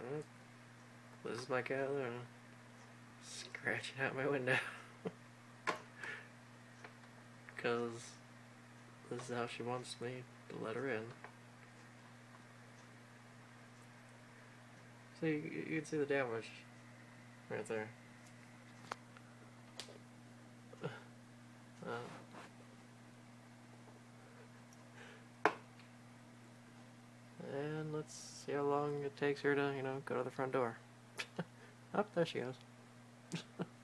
This is my cat and scratching out my window. Because this is how she wants me to let her in. So you can see the damage right there. And let's see how long it takes her to, go to the front door. Oh, there she goes.